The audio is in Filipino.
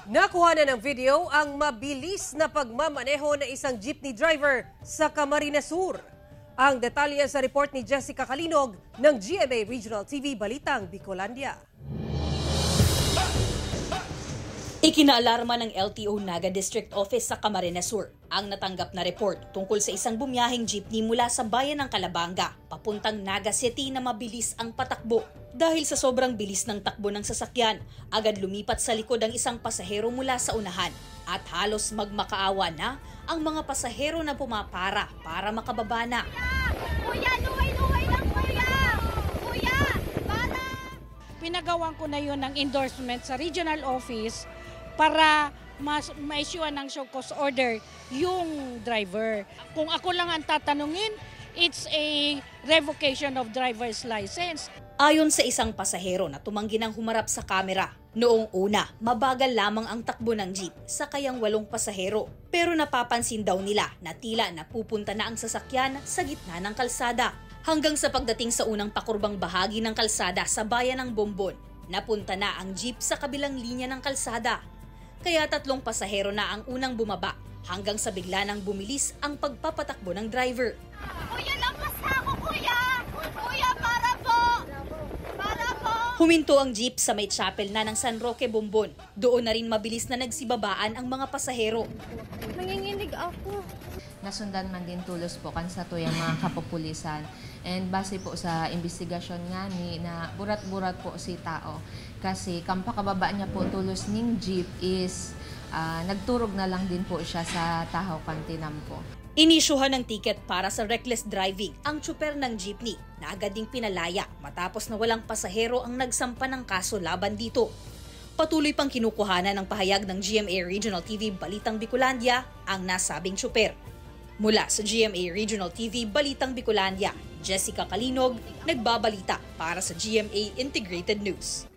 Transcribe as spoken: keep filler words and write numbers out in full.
Nakuha na ng video ang mabilis na pagmamaneho ng isang jeepney driver sa Camarines Sur. Ang detalye sa report ni Jessica Kalinog ng G M A Regional T V Balitang Bicolandia. Ikinaalarma ng L T O Naga District Office sa Camarines Sur ang natanggap na report tungkol sa isang bumiyaheng jeepney mula sa bayan ng Calabanga papuntang Naga City na mabilis ang patakbo. Dahil sa sobrang bilis ng takbo ng sasakyan, agad lumipat sa likod ang isang pasahero mula sa unahan at halos magmakaawa na ang mga pasahero na pumapara para makababa na. Kuya, luhay-luhay lang kuya! Kuya, para! Pinagawan ko na yun ng endorsement sa regional office para mas ma-issuean ng show cause order yung driver. Kung ako lang ang tatanungin, it's a revocation of driver's license. Ayon sa isang pasahero na tumanggi ng humarap sa kamera, noong una, mabagal lamang ang takbo ng jeep sa kayang walong pasahero. Pero napapansin daw nila na tila napupunta na ang sasakyan sa gitna ng kalsada. Hanggang sa pagdating sa unang pakurbang bahagi ng kalsada sa bayan ng Bombon, napunta na ang jeep sa kabilang linya ng kalsada. Kaya tatlong pasahero na ang unang bumaba hanggang sa bigla nang bumilis ang pagpapatakbo ng driver. Kuya, lampas na ako kuya! Kuya, para po! Para po! Huminto ang jeep sa may chapel na ng San Roque, Bombon. Doon na rin mabilis na nagsibabaan ang mga pasahero. Nanginginig ako. Nasundan man din tulos po kan sa tuyang mga kapopulisan. And base po sa investigasyon nga ni na burat-burat po si tao. Kasi kampakababa niya po tulos ning jeep is uh, nagturog na lang din po siya sa Tahaw Kantinam po. Inisyuhan ng ticket para sa reckless driving ang tsuper ng jeepney na agad ding pinalaya matapos na walang pasahero ang nagsampa ng kaso laban dito. Patuloy pang kinukuhanan ng pahayag ng G M A Regional T V Balitang Bicolandia ang nasabing tsuper. Mula sa G M A Regional T V Balitang Bicolandia, Jessica Kalinog, nagbabalita para sa G M A Integrated News.